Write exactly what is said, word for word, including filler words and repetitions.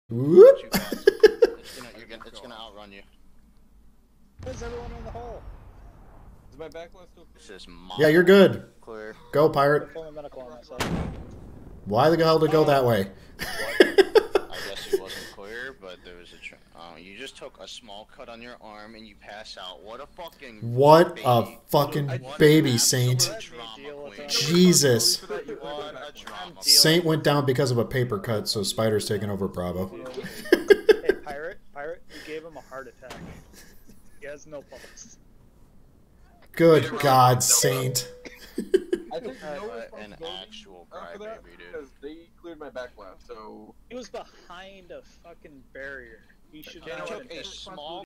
Whoop. Too fast. It's gonna, you're gonna, it's gonna outrun you. Where's everyone in the hole? Is my backlash still This is Yeah, you're good. clear. Go, pirate. I'm filming medical on myself. Why the hell to go that way? I guess it wasn't clear, but there was a. Tr uh, you just took a small cut on your arm and you pass out. What a fucking. What baby. a fucking What baby, an Saint. absolute drama queen. Jesus. What a drama. Saint went down because of a paper cut, so Spider's taking over Bravo. Hey, pirate, pirate, you gave him a heart attack. He has no pulse. Good God, Saint. I think no Uh, an responsibility actual after that crybaby, dude. because they cleared my backlash, so He was behind a fucking barrier. He should You not took have a been- small